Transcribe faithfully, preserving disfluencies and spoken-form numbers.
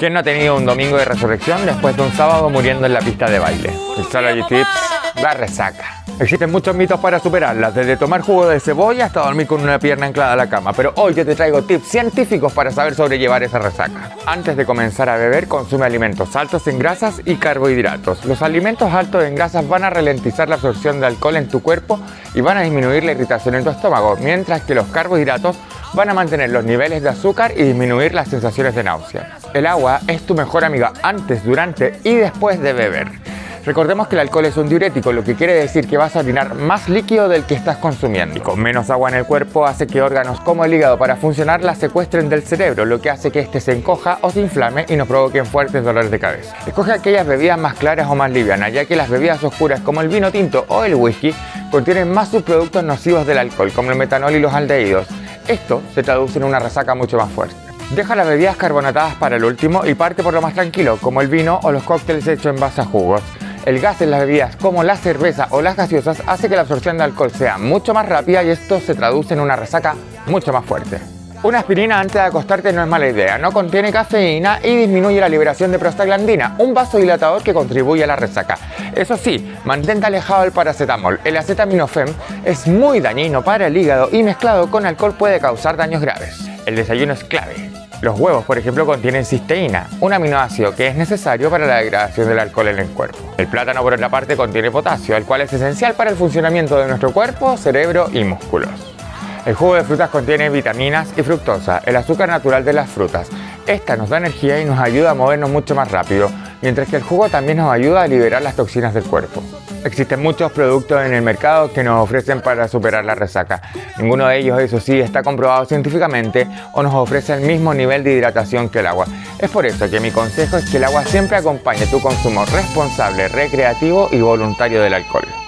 ¿Quién no ha tenido un domingo de resurrección después de un sábado muriendo en la pista de baile? Psychology Tips, la resaca. Existen muchos mitos para superarlas, desde tomar jugo de cebolla hasta dormir con una pierna anclada a la cama, pero hoy yo te traigo tips científicos para saber sobrellevar esa resaca. Antes de comenzar a beber, consume alimentos altos en grasas y carbohidratos. Los alimentos altos en grasas van a ralentizar la absorción de alcohol en tu cuerpo y van a disminuir la irritación en tu estómago, mientras que los carbohidratos van a mantener los niveles de azúcar y disminuir las sensaciones de náusea. El agua es tu mejor amiga antes, durante y después de beber. Recordemos que el alcohol es un diurético, lo que quiere decir que vas a orinar más líquido del que estás consumiendo. Y con menos agua en el cuerpo hace que órganos como el hígado para funcionar la secuestren del cerebro, lo que hace que éste se encoja o se inflame y nos provoquen fuertes dolores de cabeza. Escoge aquellas bebidas más claras o más livianas, ya que las bebidas oscuras como el vino tinto o el whisky contienen más subproductos nocivos del alcohol, como el metanol y los aldehídos. Esto se traduce en una resaca mucho más fuerte. Deja las bebidas carbonatadas para el último y parte por lo más tranquilo, como el vino o los cócteles hechos en base a jugos. El gas en las bebidas como la cerveza o las gaseosas hace que la absorción de alcohol sea mucho más rápida y esto se traduce en una resaca mucho más fuerte. Una aspirina antes de acostarte no es mala idea, no contiene cafeína y disminuye la liberación de prostaglandina, un vasodilatador que contribuye a la resaca. Eso sí, mantente alejado del paracetamol. El acetaminofén es muy dañino para el hígado y mezclado con alcohol puede causar daños graves. El desayuno es clave. Los huevos, por ejemplo, contienen cisteína, un aminoácido que es necesario para la degradación del alcohol en el cuerpo. El plátano, por otra parte, contiene potasio, el cual es esencial para el funcionamiento de nuestro cuerpo, cerebro y músculos. El jugo de frutas contiene vitaminas y fructosa, el azúcar natural de las frutas. Esta nos da energía y nos ayuda a movernos mucho más rápido, mientras que el jugo también nos ayuda a liberar las toxinas del cuerpo. Existen muchos productos en el mercado que nos ofrecen para superar la resaca. Ninguno de ellos, eso sí, está comprobado científicamente o nos ofrece el mismo nivel de hidratación que el agua. Es por eso que mi consejo es que el agua siempre acompañe tu consumo responsable, recreativo y voluntario del alcohol.